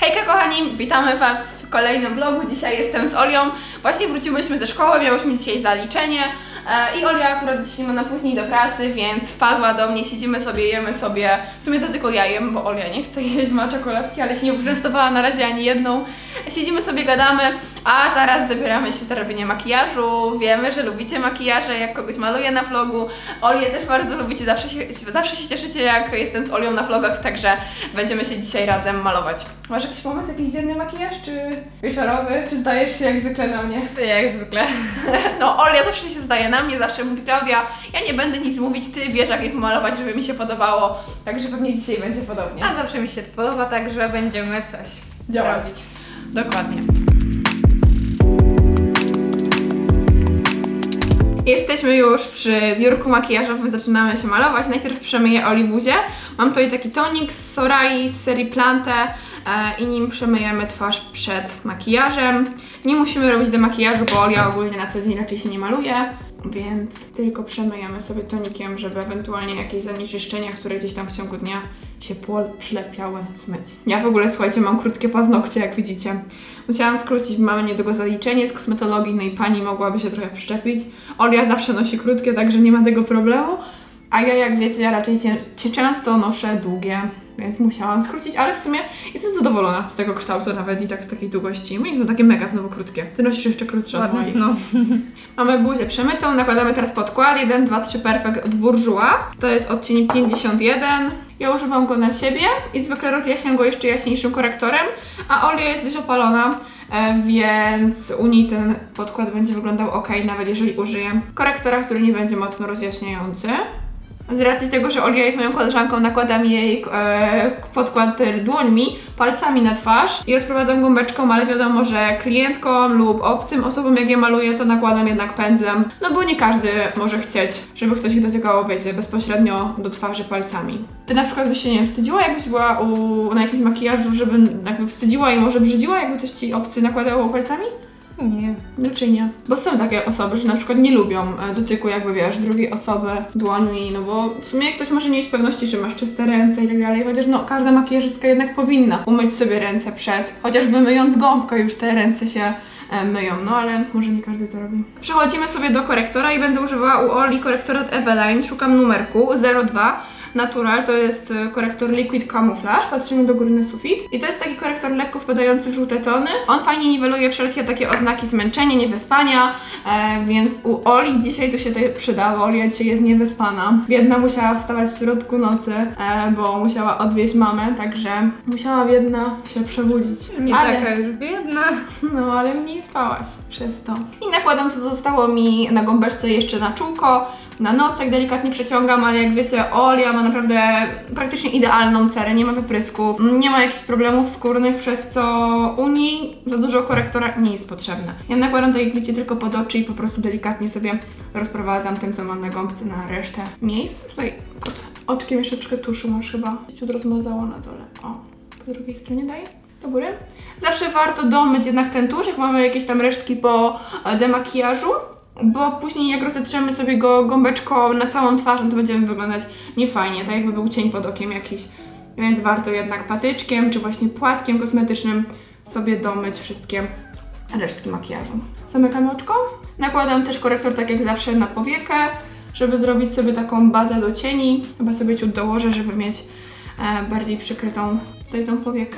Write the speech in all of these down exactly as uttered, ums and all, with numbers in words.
Hejka kochani, witamy Was w kolejnym vlogu. Dzisiaj jestem z Olią. Właśnie wróciłyśmy ze szkoły, miałyśmy dzisiaj zaliczenie e, i Olia akurat dzisiaj ma na później do pracy, więc wpadła do mnie, siedzimy sobie, jemy sobie. W sumie to tylko ja jem, bo Olia nie chce jeść, ma czekoladki, ale się nie uczęstowała na razie ani jedną. Siedzimy sobie, gadamy, a zaraz zabieramy się za robienie makijażu. Wiemy, że lubicie makijaże, jak kogoś maluję na vlogu. Olię też bardzo lubicie, zawsze się, zawsze się cieszycie, jak jestem z Olią na vlogach, także będziemy się dzisiaj razem malować. Masz jakiś pomysł, jakiś dzienny makijaż, czy wieczorowy, czy zdajesz się jak zwykle na mnie? Jak zwykle. No, Olia zawsze się zdaje na mnie, zawsze mówi: Klaudia, ja nie będę nic mówić, ty wiesz jak je pomalować, żeby mi się podobało, także pewnie dzisiaj będzie podobnie. A zawsze mi się to podoba, także będziemy coś działać. robić. Dokładnie. Jesteśmy już przy biurku makijażowym, zaczynamy się malować. Najpierw przemyję Oli buzię. Mam tutaj taki tonik z Sorai z serii Plante e, i nim przemyjemy twarz przed makijażem. Nie musimy robić demakijażu, bo Olia ogólnie na co dzień raczej się nie maluje, więc tylko przemyjemy sobie tonikiem, żeby ewentualnie jakieś zanieczyszczenia, które gdzieś tam w ciągu dnia się przylepiały, zmyć. Ja w ogóle, słuchajcie, mam krótkie paznokcie, jak widzicie. Musiałam skrócić, mamy niedługo zaliczenie z kosmetologii, no i pani mogłaby się trochę przyczepić. Olia zawsze nosi krótkie, także nie ma tego problemu. A ja, jak wiecie, ja raczej cię, cię często noszę długie, więc musiałam skrócić, ale w sumie jestem zadowolona z tego kształtu nawet i tak z takiej długości. Moje są takie mega znowu krótkie. Ty nosisz jeszcze krótsze od moich. No. Mamy buzię przemytą, nakładamy teraz podkład jeden, dwa, trzy Perfect od Bourjois. To jest odcień pięćdziesiąt jeden. Ja używam go na siebie i zwykle rozjaśniam go jeszcze jaśniejszym korektorem, a Olia jest dość opalona, więc u niej ten podkład będzie wyglądał ok, nawet jeżeli użyję korektora, który nie będzie mocno rozjaśniający. Z racji tego, że Olia jest moją koleżanką, nakładam jej e, podkład dłońmi, palcami na twarz i rozprowadzam gąbeczką, ale wiadomo, że klientkom lub obcym osobom, jak je maluję, to nakładam jednak pędzlem, no bo nie każdy może chcieć, żeby ktoś ich dotykał, wiecie, bezpośrednio do twarzy palcami. Ty na przykład byś się, nie wiem, wstydziła, jakbyś była u, na jakimś makijażu, żeby jakby wstydziła i może brzydziła, jakby ktoś ci obcy nakładał palcami? Nie. Raczej nie. Bo są takie osoby, że na przykład nie lubią dotyku, jakby wiesz, drugiej osoby dłońmi, no bo w sumie ktoś może nie mieć pewności, że masz czyste ręce i tak dalej, chociaż no każda makijażystka jednak powinna umyć sobie ręce przed, chociażby myjąc gąbkę już te ręce się e, myją, no ale może nie każdy to robi. Przechodzimy sobie do korektora i będę używała u Oli korektora od Eveline, szukam numerku zero dwa. Natural, to jest korektor Liquid Camouflage, patrzymy do góry na sufit i to jest taki korektor lekko wpadający w żółte tony. On fajnie niweluje wszelkie takie oznaki zmęczenia, niewyspania, e, więc u Oli dzisiaj to się tutaj przydało. Olia dzisiaj jest niewyspana. Biedna musiała wstawać w środku nocy, e, bo musiała odwieźć mamę, także musiała biedna się przebudzić. Nie ale... taka już biedna. No, ale mniej spałaś przez to. I nakładam, co zostało mi na gąbeczce, jeszcze na czółko, na nosek delikatnie przeciągam, ale jak wiecie, Olia ma naprawdę praktycznie idealną cerę, nie ma wyprysku, nie ma jakichś problemów skórnych, przez co u niej za dużo korektora nie jest potrzebne. Ja nakładam tak, jak wiecie, tylko pod oczy i po prostu delikatnie sobie rozprowadzam tym, co mam na gąbce, na resztę miejsc. Tutaj pod oczkiem jeszcze troszkę tuszu masz chyba. Ciut rozmazało na dole. O, po drugiej stronie daję. Do góry. Zawsze warto domyć jednak ten tusz, jak mamy jakieś tam resztki po demakijażu, bo później jak rozetrzemy sobie go gąbeczką na całą twarz, to będziemy wyglądać niefajnie, tak jakby był cień pod okiem jakiś. Więc warto jednak patyczkiem, czy właśnie płatkiem kosmetycznym sobie domyć wszystkie resztki makijażu. Zamykam oczko. Nakładam też korektor, tak jak zawsze, na powiekę, żeby zrobić sobie taką bazę do cieni. Chyba sobie ciut dołożę, żeby mieć e, bardziej przykrytą tutaj tą powiekę.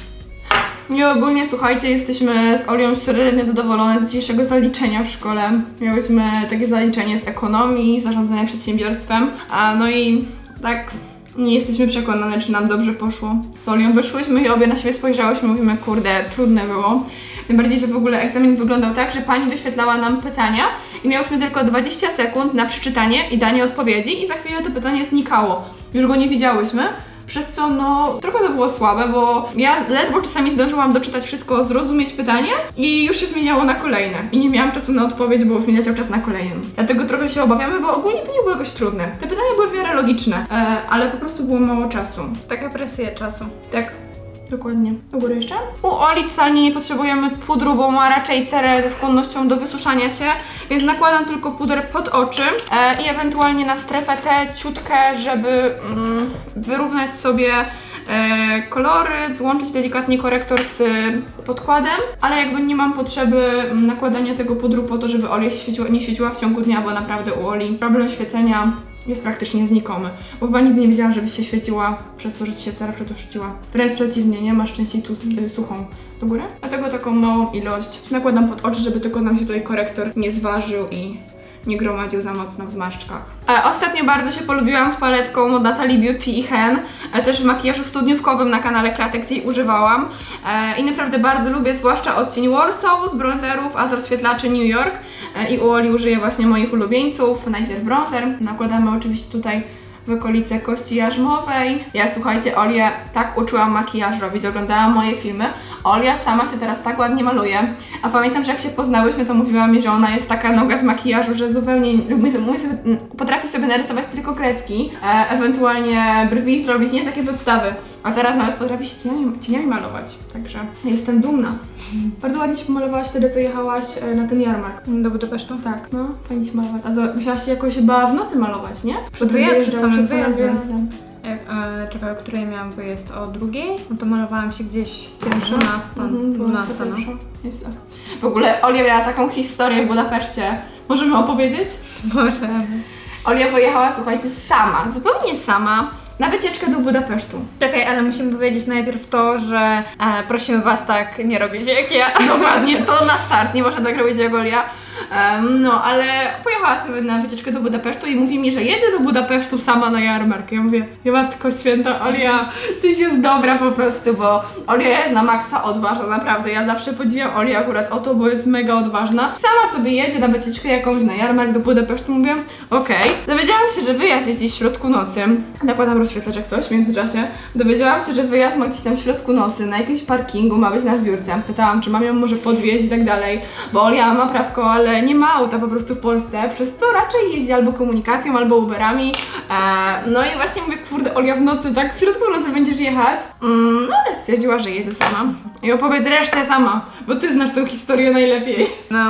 I ogólnie, słuchajcie, jesteśmy z Olią średnio zadowolone z dzisiejszego zaliczenia w szkole. Miałyśmy takie zaliczenie z ekonomii, zarządzania przedsiębiorstwem, a no i tak nie jesteśmy przekonane, czy nam dobrze poszło. Z Olią wyszłyśmy i obie na siebie spojrzałyśmy, mówimy, kurde, trudne było. Tym bardziej, że w ogóle egzamin wyglądał tak, że pani wyświetlała nam pytania i miałyśmy tylko dwadzieścia sekund na przeczytanie i danie odpowiedzi i za chwilę to pytanie znikało. Już go nie widziałyśmy. Przez co no trochę to było słabe, bo ja ledwo czasami zdążyłam doczytać wszystko, zrozumieć pytanie i już się zmieniało na kolejne. I nie miałam czasu na odpowiedź, bo już mi leciał czas na kolejnym. Dlatego trochę się obawiamy, bo ogólnie to nie było jakoś trudne. Te pytania były w miarę logiczne, e, ale po prostu było mało czasu. Taka presja czasu. Tak. Dokładnie. Do góry jeszcze? U Oli totalnie nie potrzebujemy pudru, bo ma raczej cerę ze skłonnością do wysuszania się, więc nakładam tylko puder pod oczy e, i ewentualnie na strefę tę ciutkę, żeby mm, wyrównać sobie e, kolory, złączyć delikatnie korektor z podkładem, ale jakby nie mam potrzeby nakładania tego pudru po to, żeby Olia się świeciła, nie świeciła w ciągu dnia, bo naprawdę u Oli problem świecenia jest praktycznie znikomy, bo chyba nigdy nie wiedziałam, żebyś się świeciła przez to, że ci się cera przetuszczyła. Wręcz przeciwnie, nie? Masz częściej tu y, suchą do góry. Dlatego taką małą ilość nakładam pod oczy, żeby tylko nam się tutaj korektor nie zważył i nie gromadził za mocno w zmarszczkach. E, ostatnio bardzo się polubiłam z paletką od Natalie Beauty i Hen. E, też w makijażu studniówkowym na kanale Klatex jej używałam. E, I naprawdę bardzo lubię, zwłaszcza odcień Warsaw z bronzerów, a z rozświetlaczy New York. E, I u Oli użyję właśnie moich ulubieńców. Najpierw bronzer. Nakładamy oczywiście tutaj w okolice kości jarzmowej. Ja, słuchajcie, Olię tak uczyłam makijaż robić, oglądałam moje filmy. Olia sama się teraz tak ładnie maluje. A pamiętam, że jak się poznałyśmy, to mówiła mi, że ona jest taka noga z makijażu, że zupełnie lubi, mówi sobie, potrafi sobie narysować tylko kreski, e, ewentualnie brwi zrobić, nie takie podstawy. A teraz nawet potrafi się cieniami, cieniami malować. Także jestem dumna. Bardzo ładnie się pomalowałaś wtedy, co jechałaś na ten jarmark. Do Budapesztu? Tak, no, fajnie się malować. A to musiałaś się jakoś chyba w nocy malować, nie? Przed wyjazdem. Przed wyjazdem. Jak, e, czekaj, o której miałam wyjazd? O drugiej? No to malowałam się gdzieś trzynasta, dwunasta, no. Nieźle. W ogóle Olia miała taką historię w Budapeszcie. Możemy opowiedzieć? Możemy. Olia pojechała, słuchajcie, sama, zupełnie sama, na wycieczkę do Budapesztu. Czekaj, ale musimy powiedzieć najpierw to, że e, prosimy was tak nie robić jak ja. Dokładnie, to na start, nie można tak robić jak Olia. Um, no, ale pojechała sobie na wycieczkę do Budapesztu i mówi mi, że jedzie do Budapesztu sama na jarmark. Ja mówię, ja matko święta, Olia, tyś jest dobra po prostu, bo Olia jest na maksa odważna, naprawdę. Ja zawsze podziwiam Olię akurat o to, bo jest mega odważna. Sama sobie jedzie na wycieczkę jakąś na jarmark do Budapesztu, mówię, okej. Okay. Dowiedziałam się, że wyjazd jest gdzieś w środku nocy. Nakładam rozświetlacz jak coś w międzyczasie. Dowiedziałam się, że wyjazd ma gdzieś tam w środku nocy, na jakimś parkingu, ma być na zbiórce. Pytałam, czy mam ją może podwieźć i tak dalej, bo Olia ma prawko, ale nie ma auta po prostu w Polsce, przez co raczej jeździ albo komunikacją, albo Uberami. Eee, no i właśnie mówię, kurde, Olia, w nocy, tak? W środku nocy będziesz jechać? Mm, no ale stwierdziła, że jedzie sama. I opowiedz resztę sama, bo ty znasz tą historię najlepiej. No,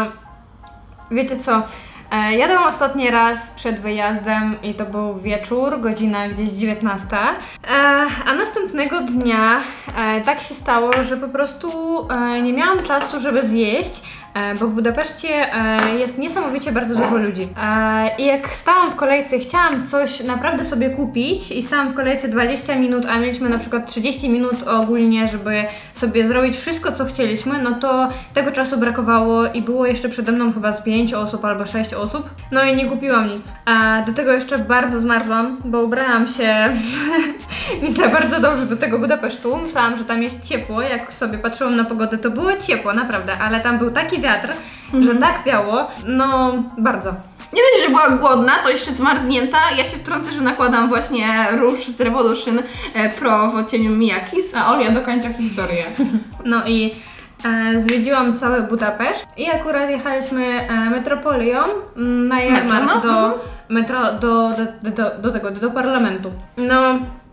wiecie co? E, jadłam ostatni raz przed wyjazdem i to był wieczór, godzina gdzieś dziewiętnasta. E, a następnego dnia e, tak się stało, że po prostu e, nie miałam czasu, żeby zjeść. Bo w Budapeszcie jest niesamowicie bardzo dużo ludzi. I jak stałam w kolejce i chciałam coś naprawdę sobie kupić i stałam w kolejce dwadzieścia minut, a mieliśmy na przykład trzydzieści minut ogólnie, żeby sobie zrobić wszystko, co chcieliśmy, no to tego czasu brakowało i było jeszcze przede mną chyba z pięć osób albo sześć osób. No i nie kupiłam nic. A do tego jeszcze bardzo zmarzłam, bo ubrałam się nie za bardzo dobrze do tego Budapesztu. Myślałam, że tam jest ciepło. Jak sobie patrzyłam na pogodę, to było ciepło, naprawdę, ale tam był taki wiatr, mm-hmm. że tak wiało, no bardzo. Nie dość, że była głodna, to jeszcze zmarznięta. Ja się wtrącę, że nakładam właśnie róż z Revolution Pro w odcieniu Miyakis, a Olia dokończa historię. No i e, zwiedziłam cały Budapeszt i akurat jechaliśmy e, metropolią na jarmark metro, no? do, metro, do, do, do, do tego, do parlamentu. No,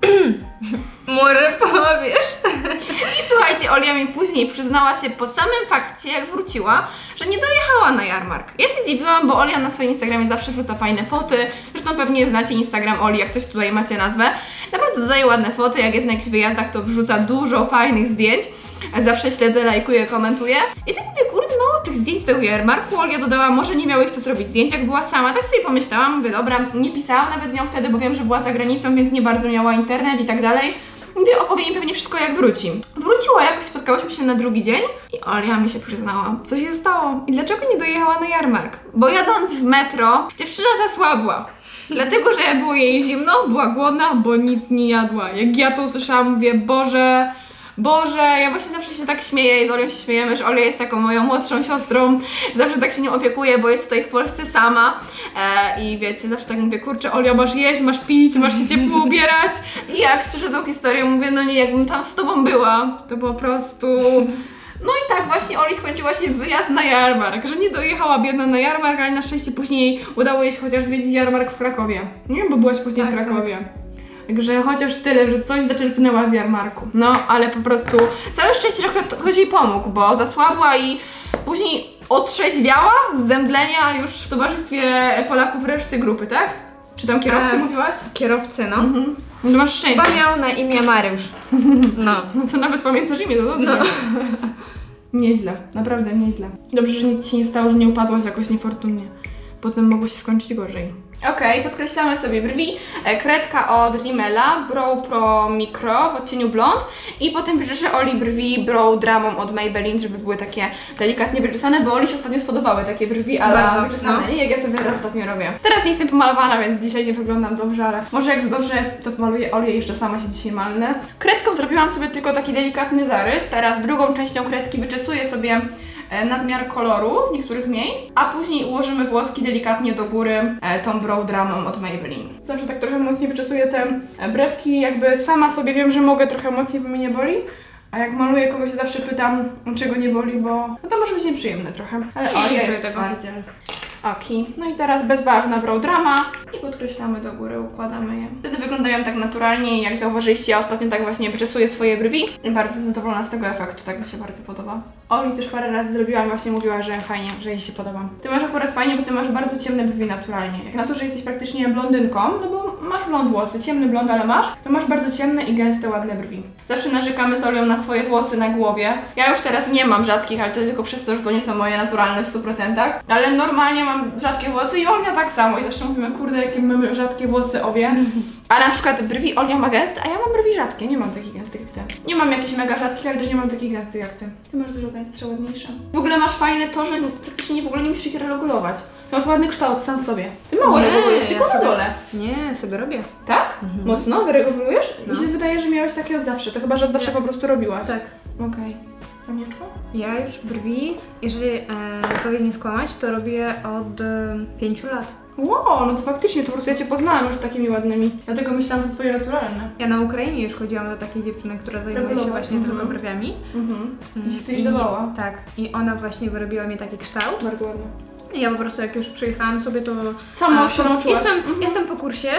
może powiesz? I słuchajcie, Olia mi później przyznała się po samym fakcie, jak wróciła, że nie dojechała na jarmark. Ja się dziwiłam, bo Olia na swoim Instagramie zawsze wrzuca fajne foty. Zresztą pewnie znacie Instagram Oli, jak coś tutaj macie nazwę. Naprawdę dodaje ładne foty, jak jest na jakichś wyjazdach, to wrzuca dużo fajnych zdjęć. Zawsze śledzę, lajkuję, komentuję. I tak mówię, kurde, mało tych zdjęć z tego jarmarku. Olia dodała, może nie miało ich co zrobić zdjęć, jak była sama. Tak sobie pomyślałam, mówię, dobra, nie pisałam nawet z nią wtedy, bo wiem, że była za granicą, więc nie bardzo miała internet i tak dalej. Mówię, opowie mi pewnie wszystko, jak wróci. Wróciła jakoś, spotkałyśmy się na drugi dzień i Olia mi się przyznała, co się stało i dlaczego nie dojechała na jarmark. Bo jadąc w metro, dziewczyna zasłabła. Dlatego, że było jej zimno, była głodna, bo nic nie jadła. Jak ja to usłyszałam, mówię, Boże... Boże, ja właśnie zawsze się tak śmieję i z Olią się śmiejemy, że Olia jest taką moją młodszą siostrą. Zawsze tak się nią opiekuję, bo jest tutaj w Polsce sama. E, I wiecie, zawsze tak mówię, kurczę, Olia, masz jeść, masz pić, masz się ciepło ubierać. I jak słyszę tą historię, mówię, no nie, jakbym tam z tobą była, to po prostu... No i tak właśnie Oli skończyła się wyjazd na jarmark, że nie dojechała biedna na jarmark, ale na szczęście później udało jej się chociaż zwiedzić jarmark w Krakowie. Nie, bo byłaś później tak, w Krakowie. Tak. Także chociaż tyle, że coś zaczerpnęła z jarmarku. No, ale po prostu całe szczęście, że ktoś jej pomógł, bo zasłabła i później otrzeźwiała z zemdlenia już w towarzystwie Polaków reszty grupy, tak? Czy tam kierowcy e, mówiłaś? Kierowcy, no. Mhm. No masz szczęście. Chyba miał na imię Mariusz. No. No to nawet pamiętasz imię, to dobrze. No. Nieźle, naprawdę nieźle. Dobrze, że nic ci nie stało, że nie upadłaś jakoś niefortunnie. Potem mogło się skończyć gorzej. Okej, okay, podkreślamy sobie brwi. Kredka od Rimmela, Brow Pro Micro w odcieniu blond. I potem wyczyszę Oli brwi Brow Dramą od Maybelline, żeby były takie delikatnie wyczesane, bo Oli się ostatnio spodobały takie brwi, ale wyczesane, no. Jak ja sobie teraz ostatnio robię. Teraz nie jestem pomalowana, więc dzisiaj nie wyglądam dobrze, ale może jak zdążę, to pomaluję Olię, jeszcze sama się dzisiaj malnę. Kredką zrobiłam sobie tylko taki delikatny zarys. Teraz drugą częścią kredki wyczesuję sobie nadmiar koloru z niektórych miejsc, a później ułożymy włoski delikatnie do góry tą Brow Dramą od Maybelline. Zawsze tak trochę mocniej wyczesuję te brewki, jakby sama sobie wiem, że mogę trochę mocniej, bo mnie nie boli. A jak maluję kogoś, zawsze pytam, czego nie boli, bo no to może być nieprzyjemne trochę. Ale o, ja jest twardziel. Oki. No i teraz bezbarwna Brow Drama i podkreślamy do góry, układamy je. Wtedy wyglądają tak naturalnie, jak zauważyliście, ja ostatnio tak właśnie wyczesuję swoje brwi. I bardzo zadowolona z tego efektu, tak mi się bardzo podoba. Oli też parę razy zrobiłam, właśnie mówiła, że fajnie, że jej się podoba. Ty masz akurat fajnie, bo ty masz bardzo ciemne brwi naturalnie. Jak na to, że jesteś praktycznie blondynką, no bo masz blond włosy, ciemny blond, ale masz, to masz bardzo ciemne i gęste, ładne brwi. Zawsze narzekamy z Olią na swoje włosy na głowie. Ja już teraz nie mam rzadkich, ale to tylko przez to, że to nie są moje naturalne w stu procentach. Ale normalnie mam rzadkie włosy i Olia tak samo. I zawsze mówimy, kurde, jakie mamy rzadkie włosy obie. A na przykład brwi Olia ma gęste, a ja mam brwi rzadkie, nie mam takich gęstych jak ty. Nie mam jakichś mega rzadkich, ale też nie mam takich gęstych jak ty. Ty masz dużo gęstsze, ładniejsze. W ogóle masz fajne to, że praktycznie w ogóle nie musisz ich regulować. Masz ładny kształt sam w sobie. Ty mało regulujesz, tylko ja na dole. Nie, sobie robię. Tak? Mhm. Mocno? Wyregulujesz? No. Mi się wydaje, że miałeś takie od zawsze. To chyba, że od zawsze po prostu robiłaś. Tak. Okej. Okay. Zamieczko? Ja już brwi, jeżeli e, powiem nie skłamać, to robię od e, pięciu lat. Wow, no to faktycznie, to po prostu ja cię poznałam już z takimi ładnymi. Dlatego myślałam, że twoje naturalne. Ja na Ukrainie już chodziłam do takiej dziewczyny, która zajmuje się właśnie mhm. tylko brwiami. Mhm. I się stylizowała. Tak. I ona właśnie wyrobiła mi taki kształt. Bardzo ładny. I ja po prostu jak już przyjechałam sobie, to sama się nauczyłaś. Jestem, mhm. jestem po kursie,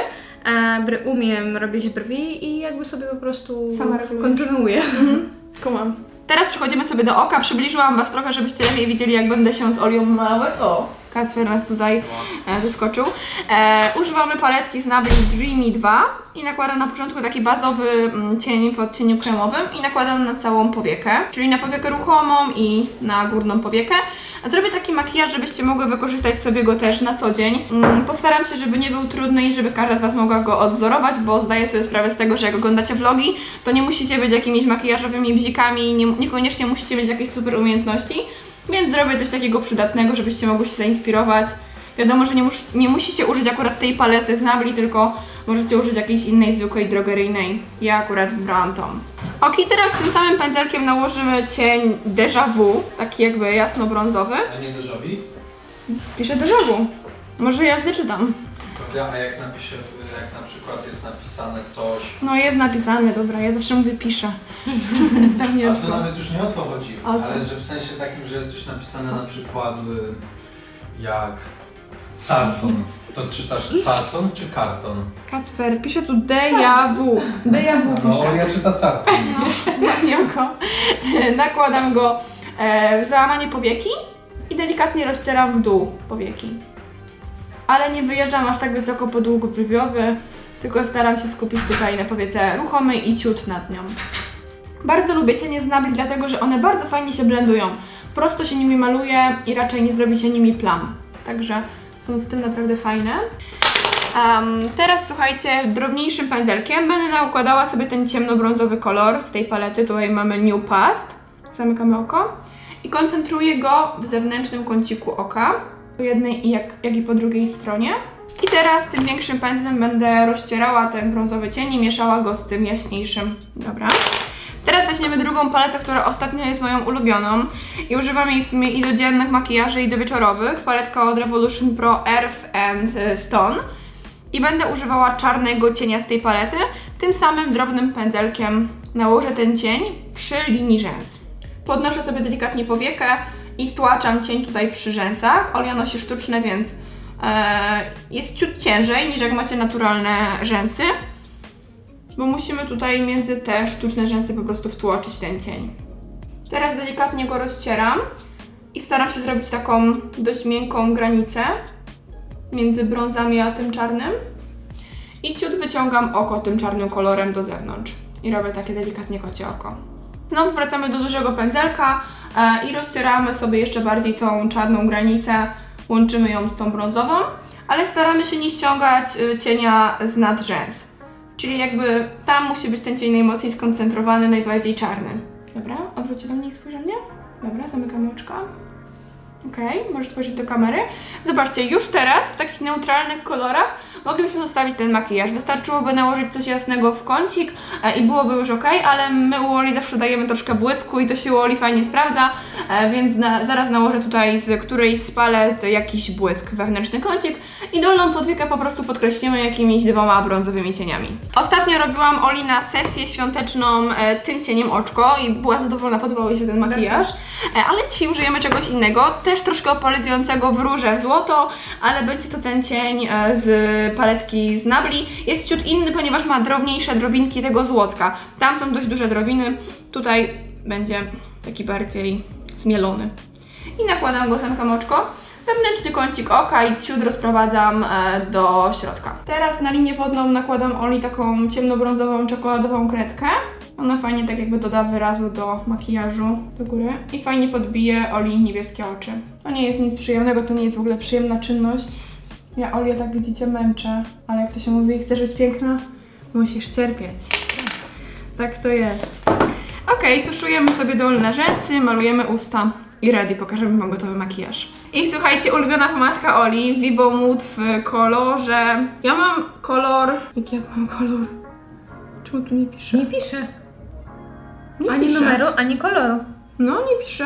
e, umiem robić brwi i jakby sobie po prostu sama kontynuuję. Mhm. Kumam. Teraz przechodzimy sobie do oka. Przybliżyłam was trochę, żebyście lepiej widzieli, jak będę się z Olią malować. O! Kacper nas tutaj e, zaskoczył. E, używamy paletki z Maybelline Dreamy dwa i nakładam na początku taki bazowy mm, cień w odcieniu kremowym i nakładam na całą powiekę, czyli na powiekę ruchomą i na górną powiekę. A zrobię taki makijaż, żebyście mogły wykorzystać sobie go też na co dzień. Mm, postaram się, żeby nie był trudny i żeby każda z was mogła go odzorować, bo zdaję sobie sprawę z tego, że jak oglądacie vlogi, to nie musicie być jakimiś makijażowymi bzikami, nie, niekoniecznie musicie mieć jakieś super umiejętności. Więc zrobię coś takiego przydatnego, żebyście mogły się zainspirować. Wiadomo, że nie, mus nie musicie użyć akurat tej palety z Maybelline, tylko możecie użyć jakiejś innej, zwykłej, drogeryjnej. Ja akurat wybrałam tą. Ok, teraz tym samym pędzelkiem nałożymy cień Déjà Vu, taki jakby jasno-brązowy. A nie déjà vu? Piszę Déjà Vu. Może ja źle czytam. Prawda? A jak napiszę, jak na przykład jest napisane coś... No jest napisane, dobra, ja zawsze mówię piszę. A to nawet już nie o to chodzi, o ale że w sensie takim, że jest coś napisane na przykład jak Carton. To czytasz Carton czy karton? Kacper, piszę tu Déjà Vu. Déjà Vu piszę. No, ja czytam Carton. No, go. Nakładam go e, w załamanie powieki i delikatnie rozcieram w dół powieki. Ale nie wyjeżdżam aż tak wysoko po długo brwiowy, tylko staram się skupić tutaj na powiece ruchomej i ciut nad nią. Bardzo lubię cienie z Maybelline, dlatego że one bardzo fajnie się blendują. Prosto się nimi maluje i raczej nie zrobicie nimi plam. Także są z tym naprawdę fajne. Um, teraz słuchajcie, drobniejszym pędzelkiem będę nakładała sobie ten ciemnobrązowy kolor z tej palety. Tutaj mamy New Past. Zamykamy oko. I koncentruję go w zewnętrznym kąciku oka. Po jednej i jak, jak i po drugiej stronie. I teraz tym większym pędzlem będę rozcierała ten brązowy cień i mieszała go z tym jaśniejszym. Dobra. Teraz weźmiemy drugą paletę, która ostatnio jest moją ulubioną i używam jej w sumie i do dziennych makijaży, i do wieczorowych. Paletka od Revolution Pro Earth and Stone. I będę używała czarnego cienia z tej palety. Tym samym drobnym pędzelkiem nałożę ten cień przy linii rzęs. Podnoszę sobie delikatnie powiekę i wtłaczam cień tutaj przy rzęsach. Olia nosi sztuczne, więc e, jest ciut ciężej niż jak macie naturalne rzęsy. Bo musimy tutaj między te sztuczne rzęsy po prostu wtłoczyć ten cień. Teraz delikatnie go rozcieram i staram się zrobić taką dość miękką granicę między brązami a tym czarnym. I ciut wyciągam oko tym czarnym kolorem do zewnątrz. I robię takie delikatnie kocie oko. Znowu wracamy do dużego pędzelka e, i rozcieramy sobie jeszcze bardziej tą czarną granicę. Łączymy ją z tą brązową, ale staramy się nie ściągać y, cienia z nad rzęs. Czyli jakby tam musi być ten cień najmocniej skoncentrowany, najbardziej czarny. Dobra, odwróćcie do mnie i spojrz na mnie. Dobra, zamykamy oczka. Okej, okay, możesz spojrzeć do kamery. Zobaczcie, już teraz w takich neutralnych kolorach moglibyśmy zostawić ten makijaż. Wystarczyłoby nałożyć coś jasnego w kącik e, i byłoby już ok, ale my u Oli zawsze dajemy troszkę błysku i to się u Oli fajnie sprawdza, e, więc na, zaraz nałożę tutaj z którejś z palet jakiś błysk, wewnętrzny kącik i dolną podwiekę po prostu podkreślimy jakimiś dwoma brązowymi cieniami. Ostatnio robiłam Oli na sesję świąteczną e, tym cieniem oczko i była zadowolona, podobał jej się ten makijaż, e, ale dzisiaj użyjemy czegoś innego, też troszkę opalizującego w róże, w złoto, ale będzie to ten cień e, z paletki z Nabli. Jest ciut inny, ponieważ ma drobniejsze drobinki tego złotka. Tam są dość duże drobiny, tutaj będzie taki bardziej zmielony. I nakładam go, zamykam oczko, wewnętrzny kącik oka i ciut rozprowadzam e, do środka. Teraz na linię wodną nakładam Oli taką ciemnobrązową, czekoladową kredkę. Ona fajnie tak jakby doda wyrazu do makijażu, do góry i fajnie podbije Oli niebieskie oczy. To nie jest nic przyjemnego, to nie jest w ogóle przyjemna czynność. Ja Olię, tak widzicie, męczę, ale jak to się mówi, chcesz być piękna, musisz cierpieć. Tak to jest. Ok, tuszujemy sobie dolne rzęsy, malujemy usta i ready, pokażemy wam gotowy makijaż. I słuchajcie, ulubiona pomadka Oli, Vivo Mood w kolorze... Ja mam kolor... Jaki ja mam kolor? Czemu tu nie pisze? Nie pisze. Nie ani pisze. numeru, ani koloru. No, nie pisze.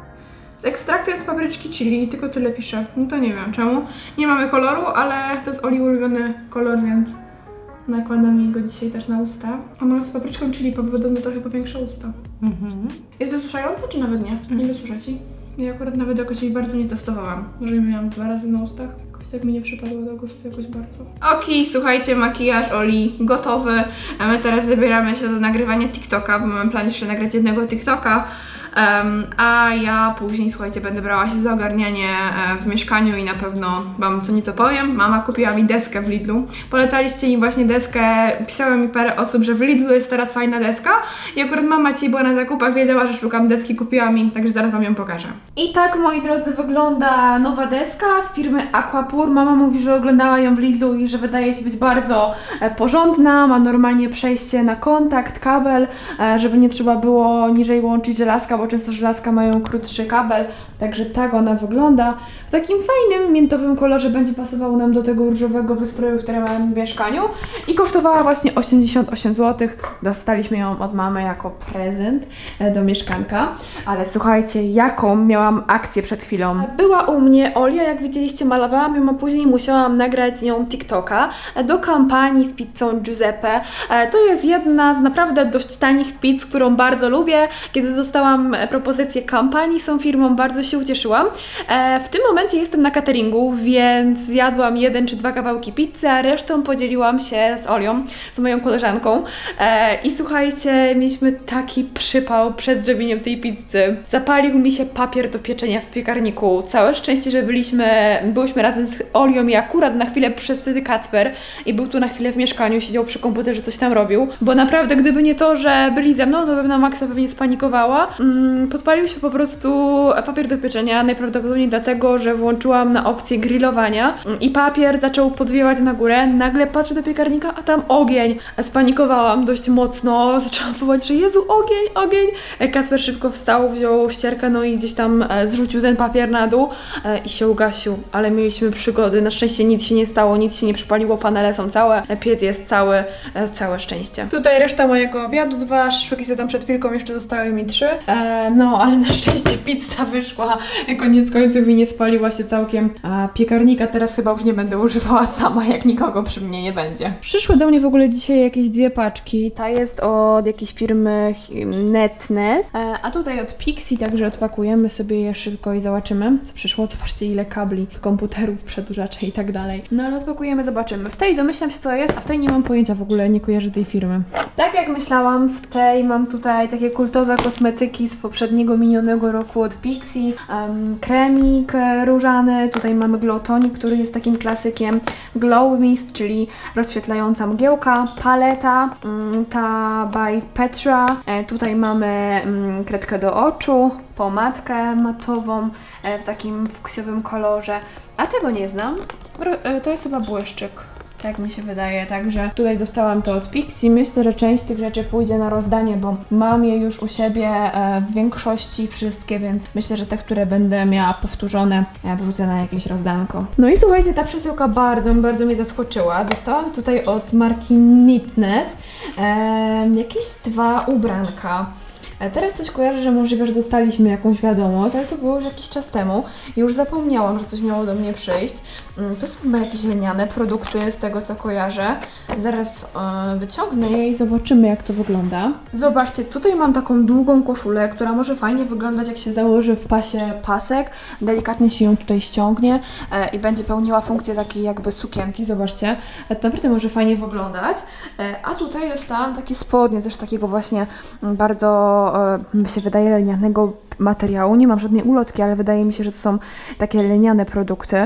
Z ekstraktem z papryczki chili, tylko tyle pisze. No to nie wiem czemu. Nie mamy koloru, ale to jest Oli ulubiony kolor, więc nakładam jej go dzisiaj też na usta. Ona z papryczką chili podobno trochę powiększa usta. Mhm. Jest Wysuszająca czy nawet nie? Nie wysusza ci? Ja akurat nawet jakoś jej bardzo nie testowałam. Może miałam dwa razy na ustach. Jakoś tak mi nie przypadło do gustu jakoś bardzo. Okej, słuchajcie, makijaż Oli gotowy. A my teraz zabieramy się do nagrywania TikToka, bo mamy plan jeszcze nagrać jednego TikToka. Um, a ja później, słuchajcie, będę brała się za ogarnianie e, w mieszkaniu i na pewno wam co nieco powiem. Mama kupiła mi deskę w Lidlu. Polecaliście mi właśnie deskę, pisało mi parę osób, że w Lidlu jest teraz fajna deska i akurat mama dzisiaj była na zakupach, wiedziała, że szukam deski, kupiła mi, także zaraz wam ją pokażę. I tak, moi drodzy, wygląda nowa deska z firmy Aquapur. Mama mówi, że oglądała ją w Lidlu i że wydaje się być bardzo e, porządna, ma normalnie przejście na kontakt, kabel, e, żeby nie trzeba było niżej łączyć żelazka, bo często żelazka mają krótszy kabel, także tak ona wygląda. W takim fajnym, miętowym kolorze będzie pasował nam do tego różowego wystroju, który mamy w mieszkaniu i kosztowała właśnie osiemdziesiąt osiem złotych. Dostaliśmy ją od mamy jako prezent do mieszkanka, ale słuchajcie, jaką miałam akcję przed chwilą. Była u mnie Olia, jak widzieliście, malowałam ją, a później musiałam nagrać z nią TikToka do kampanii z pizzą Giuseppe. To jest jedna z naprawdę dość tanich pizz, którą bardzo lubię. Kiedy dostałam propozycję kampanii, z tą firmą bardzo się ucieszyłam. E, w tym momencie jestem na cateringu, więc zjadłam jeden czy dwa kawałki pizzy, a resztą podzieliłam się z Olią, z moją koleżanką. E, I słuchajcie, mieliśmy taki przypał przed zrobieniem tej pizzy. Zapalił mi się papier do pieczenia w piekarniku. Całe szczęście, że byliśmy, byłyśmy razem z Olią i akurat na chwilę przyszedł wtedy Kacper i był tu na chwilę w mieszkaniu, siedział przy komputerze, coś tam robił, bo naprawdę gdyby nie to, że byli ze mną, to bym na maksa pewnie spanikowała. Mm, podpalił się po prostu papier do pieczenia, najprawdopodobniej dlatego, że włączyłam na opcję grillowania i papier zaczął podwiewać na górę. Nagle patrzę do piekarnika, a tam ogień. Spanikowałam dość mocno, zaczęłam wołać, że Jezu, ogień, ogień. Kacper szybko wstał, wziął ścierkę, no i gdzieś tam zrzucił ten papier na dół i się ugasił, ale mieliśmy przygody. Na szczęście nic się nie stało, nic się nie przypaliło, panele są całe, piec jest cały, całe szczęście. Tutaj reszta mojego obiadu, dwa szaszłyki zjadłam przed chwilką, jeszcze zostały mi trzy. No, ale na szczęście pizza wyszła koniec końców i nie spaliła się całkiem. A piekarnika teraz chyba już nie będę używała sama, jak nikogo przy mnie nie będzie. Przyszły do mnie w ogóle dzisiaj jakieś dwie paczki. Ta jest od jakiejś firmy Netness, a tutaj od Pixi, także odpakujemy sobie je szybko i zobaczymy, co przyszło. Zobaczcie, ile kabli, komputerów, przedłużaczy i tak dalej. No ale odpakujemy, zobaczymy. W tej domyślam się, co jest, a w tej nie mam pojęcia w ogóle, nie kojarzę tej firmy. Tak jak myślałam, w tej mam tutaj takie kultowe kosmetyki z poprzedniego, minionego roku od Pixi. Um, kremik różany, tutaj mamy Glow Tonic, który jest takim klasykiem. Glow Mist, czyli rozświetlająca mgiełka. Paleta, um, ta by Petra. E, tutaj mamy um, kredkę do oczu, pomadkę matową e, w takim fuksjowym kolorze. A tego nie znam. E, to jest chyba błyszczyk. Tak mi się wydaje, także tutaj dostałam to od Pixi. Myślę, że część tych rzeczy pójdzie na rozdanie, bo mam je już u siebie e, w większości wszystkie, więc myślę, że te, które będę miała powtórzone, ja wrzucę na jakieś rozdanko. No i słuchajcie, ta przesyłka bardzo, bardzo mnie zaskoczyła. Dostałam tutaj od marki Neatness e, jakieś dwa ubranka. Teraz coś kojarzę, że możliwe, że dostaliśmy jakąś wiadomość, ale to było już jakiś czas temu. Już zapomniałam, że coś miało do mnie przyjść. To są chyba jakieś lniane produkty z tego, co kojarzę. Zaraz yy, wyciągnę je i zobaczymy, jak to wygląda. Zobaczcie, tutaj mam taką długą koszulę, która może fajnie wyglądać, jak się założy w pasie pasek. Delikatnie się ją tutaj ściągnie yy, i będzie pełniła funkcję takiej jakby sukienki. Zobaczcie, to naprawdę może fajnie wyglądać. Yy, a tutaj dostałam takie spodnie, też takiego właśnie bardzo, yy, mi się wydaje, lnianego materiału. Nie mam żadnej ulotki, ale wydaje mi się, że to są takie lniane produkty.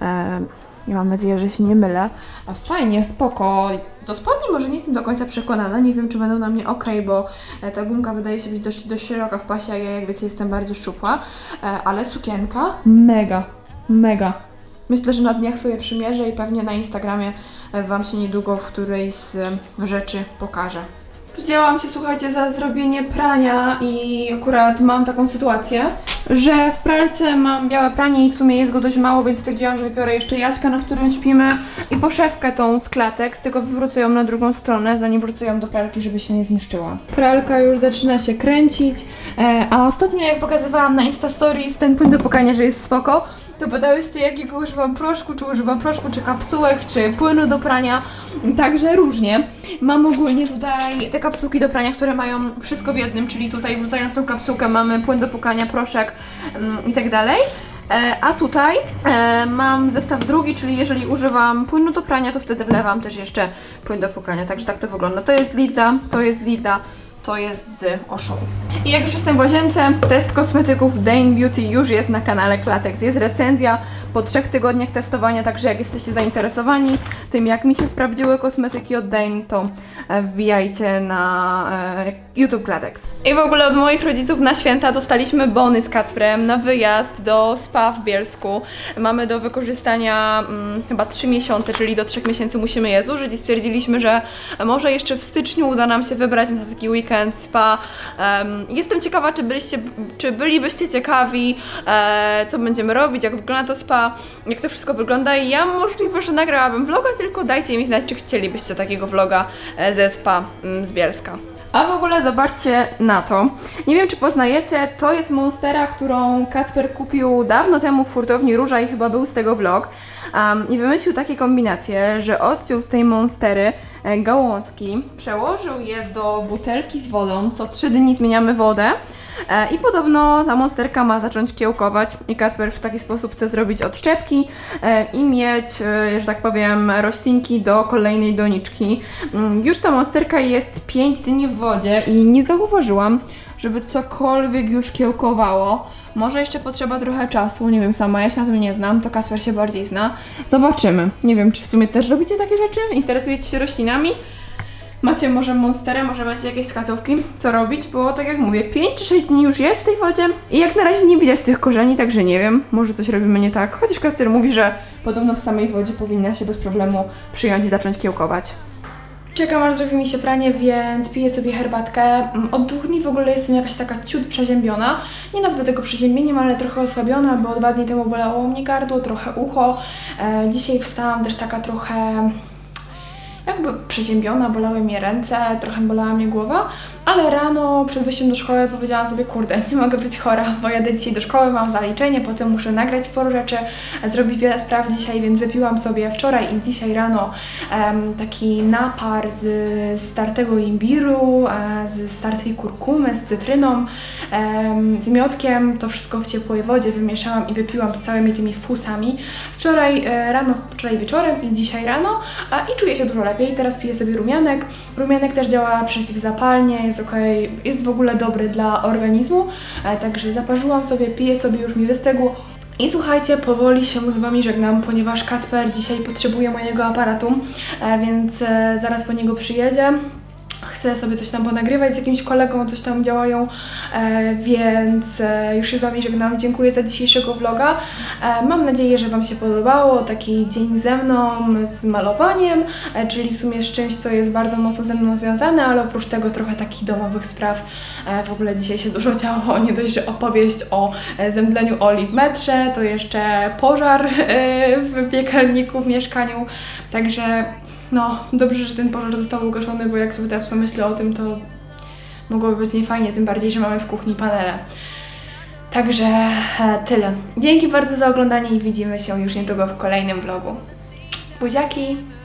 Ja mam nadzieję, że się nie mylę. A fajnie, spoko. Do spodni może nie jestem do końca przekonana. Nie wiem, czy będą na mnie ok, bo ta gumka wydaje się być dość, dość szeroka w pasie, a ja, jak wiecie, jestem bardziej szczupła. Ale sukienka mega, mega. Myślę, że na dniach sobie przymierzę i pewnie na Instagramie Wam się niedługo w którejś z rzeczy pokażę. Wzięłam się, słuchajcie, za zrobienie prania i akurat mam taką sytuację, że w pralce mam białe pranie i w sumie jest go dość mało, więc stwierdziłam, że wybiorę jeszcze Jaśka, na którym śpimy, i poszewkę tą z klatek, z tego wywrócę ją na drugą stronę, zanim wrzucę ją do pralki, żeby się nie zniszczyła. Pralka już zaczyna się kręcić, a ostatnio, jak pokazywałam na Insta Stories ten płyn do płukania, że jest spoko, to pytałyście, jakiego używam proszku, czy używam proszku, czy kapsułek, czy płynu do prania. Także różnie. Mam ogólnie tutaj te kapsułki do prania, które mają wszystko w jednym, czyli tutaj wrzucając tą kapsułkę mamy płyn do płukania, proszek ym, i tak dalej. E, a tutaj e, mam zestaw drugi, czyli jeżeli używam płynu do prania, to wtedy wlewam też jeszcze płyn do płukania. Także tak to wygląda. To jest z Lidla, to jest z Lidla. To jest z Auchan. I jak już jestem w łazience, test kosmetyków Dane Beauty już jest na kanale Klatex. Jest recenzja po trzech tygodniach testowania, także jak jesteście zainteresowani tym, jak mi się sprawdziły kosmetyki od Dane, to wbijajcie na e, YouTube Klatex. I w ogóle od moich rodziców na święta dostaliśmy bony z Kacprem na wyjazd do spa w Bielsku. Mamy do wykorzystania mm, chyba trzy miesiące, czyli do trzech miesięcy musimy je zużyć i stwierdziliśmy, że może jeszcze w styczniu uda nam się wybrać na taki weekend spa. Um, jestem ciekawa, czy, byliście, czy bylibyście ciekawi, e, co będziemy robić, jak wygląda to spa, jak to wszystko wygląda, i ja możliwe, że nagrałabym vloga, tylko dajcie mi znać, czy chcielibyście takiego vloga e, ze spa mm, z Bielska. A w ogóle zobaczcie na to. Nie wiem, czy poznajecie, to jest monstera, którą Kacper kupił dawno temu w hurtowni Róża i chyba był z tego vlog. Um, I wymyślił takie kombinacje, że odciął z tej monstery e, gałązki, przełożył je do butelki z wodą, co trzy dni zmieniamy wodę. E, I podobno ta monsterka ma zacząć kiełkować i Kacper w taki sposób chce zrobić odszczepki e, i mieć, e, że tak powiem, roślinki do kolejnej doniczki. Mm, już ta monsterka jest pięć dni w wodzie i nie zauważyłam, żeby cokolwiek już kiełkowało. Może jeszcze potrzeba trochę czasu, nie wiem sama, ja się na tym nie znam, to Kacper się bardziej zna. Zobaczymy. Nie wiem, czy w sumie też robicie takie rzeczy? Interesujecie się roślinami? Macie może monsterę, może macie jakieś wskazówki, co robić, bo tak jak mówię, pięć czy sześć dni już jest w tej wodzie i jak na razie nie widać tych korzeni, także nie wiem, może coś robimy nie tak, chociaż Kacper mówi, że podobno w samej wodzie powinna się bez problemu przyjąć i zacząć kiełkować. Czekam, aż zrobi mi się pranie, więc piję sobie herbatkę. Od dwóch dni w ogóle jestem jakaś taka ciut przeziębiona. Nie nazwę tego przeziębieniem, ale trochę osłabiona, bo dwa dni temu bolało mnie gardło, trochę ucho. E, dzisiaj wstałam też taka trochę jakby przeziębiona, bolały mnie ręce, trochę bolała mnie głowa, ale rano przed wyjściem do szkoły powiedziałam sobie, kurde, nie mogę być chora, bo jadę dzisiaj do szkoły, mam zaliczenie, potem muszę nagrać sporo rzeczy, zrobić wiele spraw dzisiaj, więc wypiłam sobie wczoraj i dzisiaj rano um, taki napar z startego imbiru, e, z startej kurkumy, z cytryną, um, z miodkiem, to wszystko w ciepłej wodzie wymieszałam i wypiłam z całymi tymi fusami. Wczoraj e, rano, wczoraj wieczorem i dzisiaj rano a, i czuję się dużo lepiej. Teraz piję sobie rumianek. Rumianek też działa przeciwzapalnie, jest jest ok, jest w ogóle dobry dla organizmu, e, także zaparzyłam sobie, piję sobie, już mi wystygło. I słuchajcie, powoli się z Wami żegnam, ponieważ Kacper dzisiaj potrzebuje mojego aparatu, e, więc e, zaraz po niego przyjedzie. Chcę sobie coś tam ponagrywać z jakimś kolegą, coś tam działają, e, więc e, już się z Wami żegnam. Dziękuję za dzisiejszego vloga. E, mam nadzieję, że Wam się podobało. Taki dzień ze mną, z malowaniem, e, czyli w sumie z czymś, co jest bardzo mocno ze mną związane, ale oprócz tego trochę takich domowych spraw. E, w ogóle dzisiaj się dużo działo, nie dość, że opowieść o e, zemdleniu Oli w metrze, to jeszcze pożar e, w piekarniku w mieszkaniu, także no, dobrze, że ten pożar został ugaszony, bo jak sobie teraz pomyślę o tym, to mogłoby być niefajnie, tym bardziej, że mamy w kuchni panele. Także e, tyle. Dzięki bardzo za oglądanie i widzimy się już niedługo w kolejnym vlogu. Buziaki!